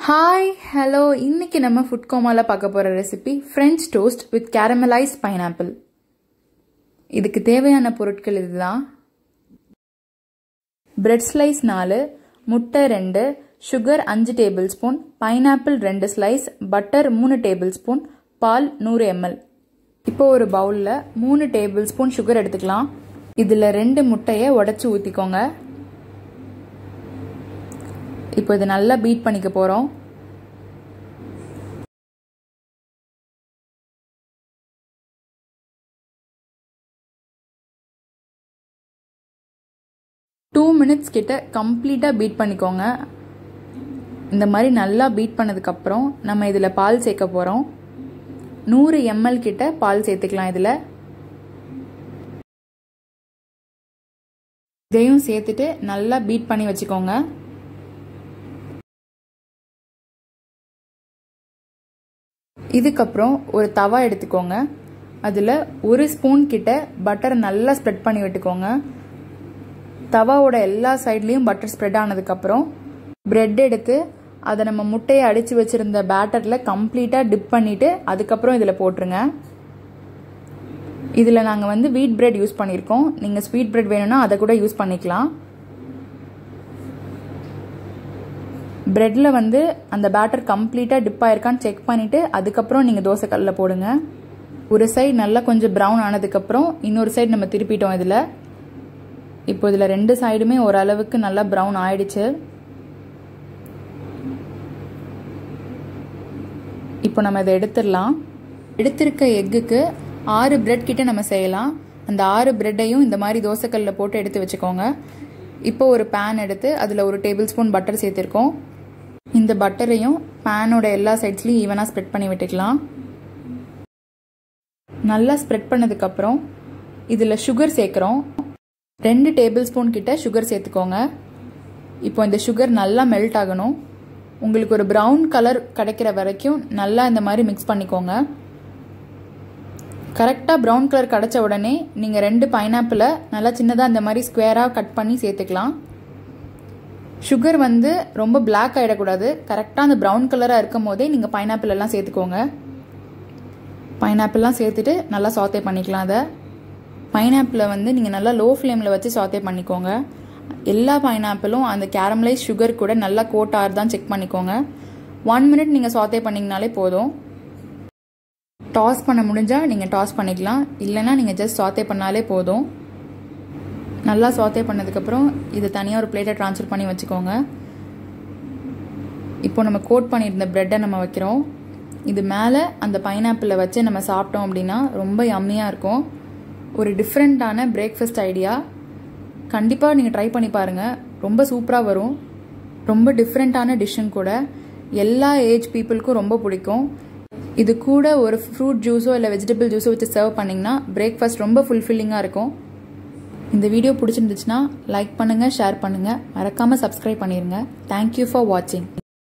Hi hello இன்னைக்கு நம்ம food Komala பார்க்க போகிற recipe French toast with caramelized pineapple. இதுக்கு தேவையான பொருட்கள் இதுதான். பிரெட் ஸ்லைஸ் 4, முட்டை 2, sugar 5 tablespoon, pineapple 2 slice, butter 3 tablespoon, பால் 100 ml. இப்போ ஒரு பவுலில் 3 டேபிள் ஸ்பூன் சுகர் எடுத்துக்கலாம். இதில் 2 முட்டையை உடைச்சி ஊற்றிக்கோங்க. இப்போ இது நல்லா பீட் பண்ணிக்க போகிறோம். டூ மினிட்ஸ் கிட்ட கம்ப்ளீட்டாக பீட் பண்ணிக்கோங்க. இந்த மாதிரி நல்லா பீட் பண்ணதுக்கப்புறம் நம்ம இதில் பால் சேர்க்க போகிறோம். 100 ml கிட்ட பால் சேர்த்துக்கலாம். இதில் இதையும் சேர்த்துட்டு நல்லா பீட் பண்ணி வச்சுக்கோங்க. இதுக்கப்புறம் ஒரு தவா எடுத்துக்கோங்க. அதில் 1 ஸ்பூன் கிட்ட பட்டர் நல்லா ஸ்ப்ரெட் பண்ணி விட்டுக்கோங்க. தவாவோட எல்லா சைட்லேயும் பட்டர் ஸ்ப்ரெட் ஆனதுக்கப்புறம் பிரெட் எடுத்து அதை நம்ம முட்டையை அடித்து வச்சுருந்த பேட்டரில் கம்ப்ளீட்டாக டிப் பண்ணிவிட்டு அதுக்கப்புறம் இதில் போட்டுருங்க. இதில் நாங்கள் வீட் பிரெட் யூஸ் பண்ணியிருக்கோம். நீங்கள் ஸ்வீட் பிரெட் வேணும்னா அதை கூட யூஸ் பண்ணிக்கலாம். பிரெட்டில் அந்த பேட்டர் கம்ப்ளீட்டாக டிப் ஆயிருக்கான்னு செக் பண்ணிவிட்டு அதுக்கப்புறம் நீங்கள் தோசைக்கல்லில் போடுங்க. ஒரு சைடு நல்லா கொஞ்சம் ப்ரௌன் ஆனதுக்கப்புறம் இன்னொரு சைடு நம்ம திருப்பிட்டோம். இதில் இப்போ இதில் 2 சைடுமே ஓரளவுக்கு நல்லா ப்ரௌன் ஆயிடுச்சு. இப்போ நம்ம இதை எடுத்துடலாம். எடுத்திருக்க எக்குக்கு 6 பிரெட் கிட்ட நம்ம செய்யலாம். அந்த 6 பிரெட்டையும் இந்த மாதிரி தோசைக்கல்லில் போட்டு எடுத்து வச்சுக்கோங்க. இப்போ ஒரு பேன் எடுத்து அதில் 1 டேபிள் ஸ்பூன் பட்டர் சேர்த்துருக்கோம். இந்த பட்டரையும் பேனோட எல்லா சைட்ஸ்லையும் ஈவனாக ஸ்ப்ரெட் பண்ணி விட்டுக்கலாம். நல்லா ஸ்ப்ரெட் பண்ணதுக்கப்புறம் இதில் சுகர் சேர்க்குறோம். 2 டேபிள் ஸ்பூன் கிட்ட சுகர் சேர்த்துக்கோங்க. இப்போ இந்த சுகர் நல்லா மெல்ட் ஆகணும். உங்களுக்கு ஒரு ப்ரௌன் கலர் கிடைக்கிற வரைக்கும் நல்லா இந்த மாதிரி மிக்ஸ் பண்ணிக்கோங்க. கரெக்டாக ப்ரௌன் கலர் கிடைச்ச உடனே நீங்கள் 2 பைனாப்பிளை நல்லா சின்னதாக இந்த மாதிரி ஸ்கொயராக கட் பண்ணி சேர்த்துக்கலாம். சுகர் ரொம்ப பிளாக் ஆகிடக்கூடாது. கரெக்டாக அந்த ப்ரௌன் கலராக இருக்கும் போதே நீங்கள் பைனாப்பிள் எல்லாம் சேர்த்துக்கோங்க. பைனாப்பிள்லாம் சேர்த்துட்டு நல்லா சாத்தே பண்ணிக்கலாம். அதை பைனாப்பிளை நீங்கள் நல்லா லோ ஃப்ளேமில் வச்சு சாத்தே பண்ணிக்கோங்க. எல்லா பைனாப்பிளும் அந்த கேரமலைஸ் சுகர் கூட நல்லா கோட் ஆறுதான் செக் பண்ணிக்கோங்க. 1 மினிட் நீங்கள் சாத்தே பண்ணிங்கனாலே போதும். டாஸ் பண்ண முடிஞ்சால் நீங்கள் டாஸ் பண்ணிக்கலாம். இல்லைன்னா நீங்கள் ஜஸ்ட் சாத்தே பண்ணாலே போதும். நல்லா சாத்தே பண்ணதுக்கப்புறம் இதை தனியாக ஒரு பிளேட்டை ட்ரான்ஸ்ஃபர் பண்ணி வச்சுக்கோங்க. இப்போ நம்ம கோட் பண்ணியிருந்த ப்ரெட்டை நம்ம வைக்கிறோம். இது மேலே அந்த பைனாப்பிளை வச்சு நம்ம சாப்பிட்டோம் அப்படின்னா ரொம்ப யம்மியாக இருக்கும். ஒரு டிஃப்ரெண்ட்டான பிரேக்ஃபாஸ்ட் ஐடியா. கண்டிப்பாக நீங்கள் ட்ரை பண்ணி பாருங்கள். ரொம்ப சூப்பராக வரும். ரொம்ப டிஃப்ரெண்ட்டான டிஷ்ஷும் கூட. எல்லா ஏஜ் பீப்புளுக்கும் ரொம்ப பிடிக்கும். இது கூட ஒரு ஃப்ரூட் ஜூஸோ இல்லை வெஜிடபிள் ஜூஸோ வச்சு சர்வ் பண்ணிங்கன்னா பிரேக்ஃபாஸ்ட் ரொம்ப ஃபுல்ஃபில்லிங்காக இருக்கும். இந்த வீடியோ பிடிச்சிருந்துச்சுன்னா லைக் பண்ணுங்கள், ஷேர் பண்ணுங்கள், மறக்காமல் சப்ஸ்கிரைப் பண்ணிடுங்க. தேங்க்யூ ஃபார் வாட்சிங்.